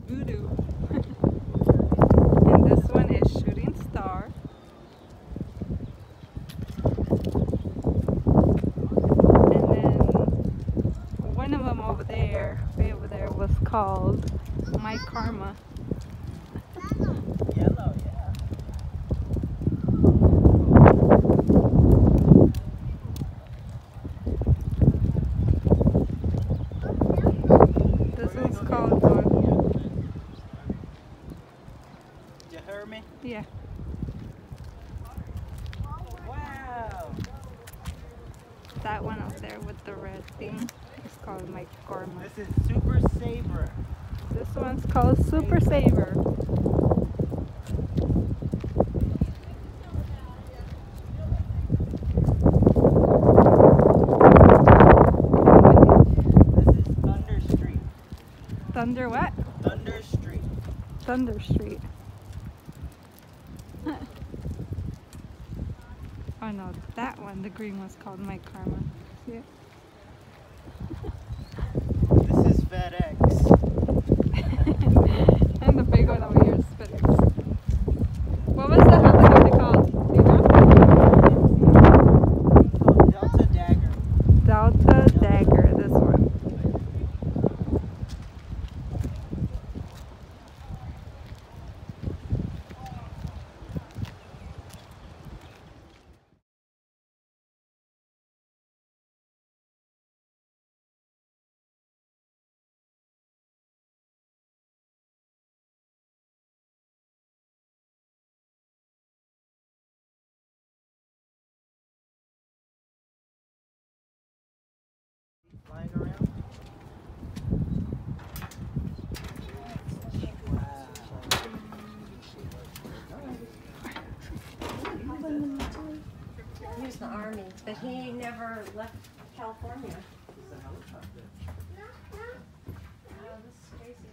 Voodoo. And this one is Shooting Star. And then one of them over there, way over there, was called My Karma. Yellow, yeah. This one's called You heard me? yeah. Wow. That one up there with the red thing is called My Karma. This is Super Saver. This one's called Super Saver. This is Thunder Street. Thunder what? Thunder Street. Thunder Street. Oh no, that one, the green one's called My Karma. See it? This is FedEx. And the big one over here is FedEx. What was the helicopter called? Do you know? Delta Dagger. Delta Dagger, this one. Flying around. He was in the Army, but he never left California. Oh, this is crazy.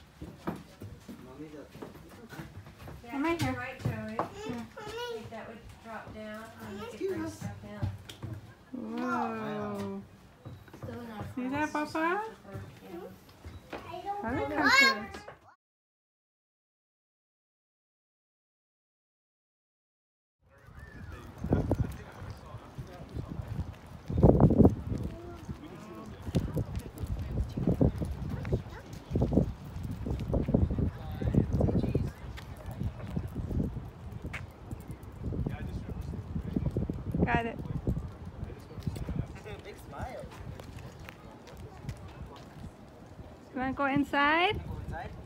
Yeah, Am I here? you're right, Joey. I think that would drop down and make it bring stuff down. Whoa. Still enough. See that, Papa? Yeah. Helicopter. Got it. Big smile. You wanna go inside? Inside?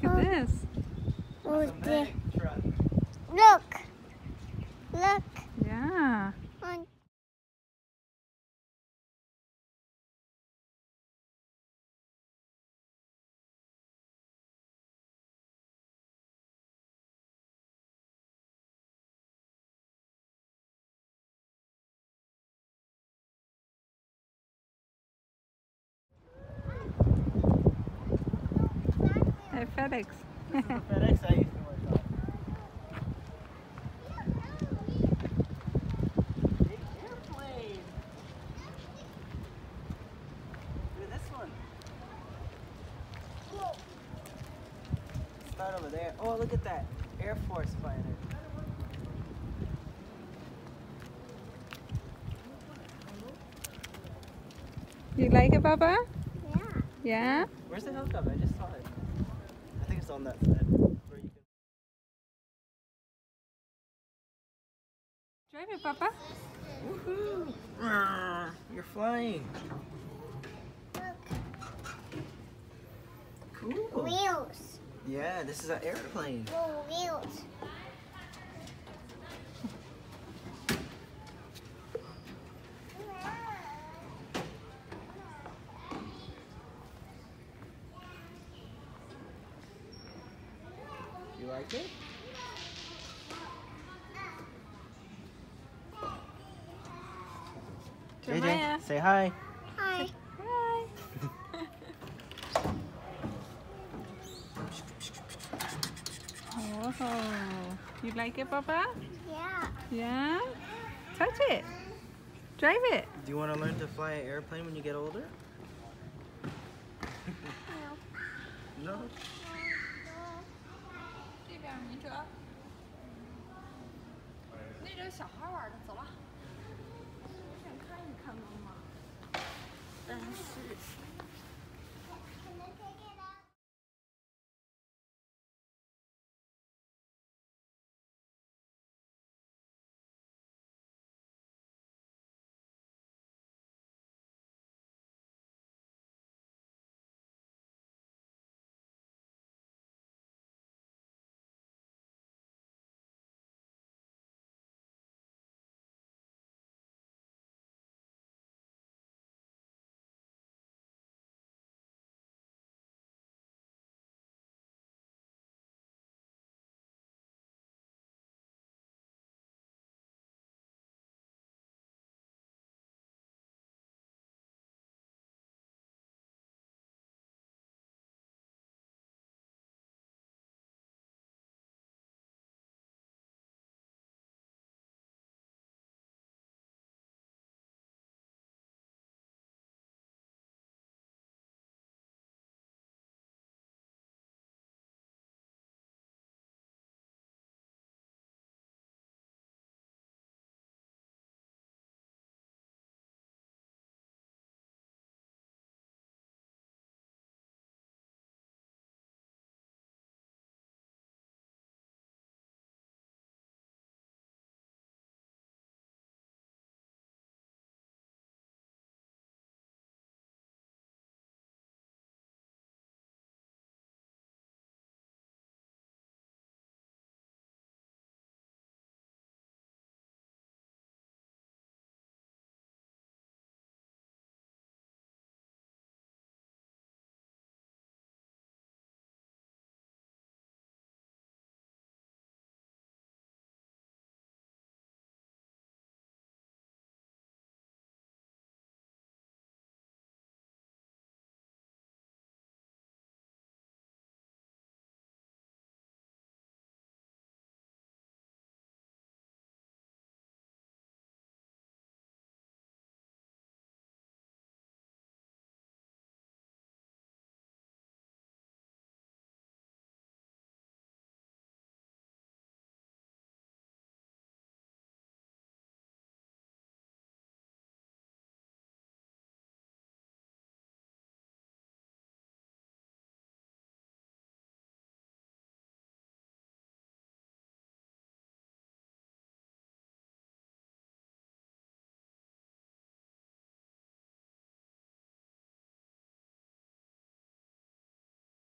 at this. Oh, It's a medic truck. look. Look. Yeah. On. Hey, FedEx. This is the FedEx I used to work on. Big airplane. Look at this one. Start over there. Oh, look at that. Air Force fighter. You like it, Papa? Yeah. Yeah? Where's the helicopter? I just saw it. I think it's on that side. Where you can... Drive it, Papa. Woohoo! You're flying. Cool. Wheels. Yeah, this is an airplane. Oh, wheels. You like it? Jeremiah. Say hi. Hi. Hi. Oh, you like it, Papa? Yeah. Yeah? Touch it. Drive it. Do you want to learn to fly an airplane when you get older? No. 这边你这，那种小孩玩的，走吧。想看一看妈妈，但是。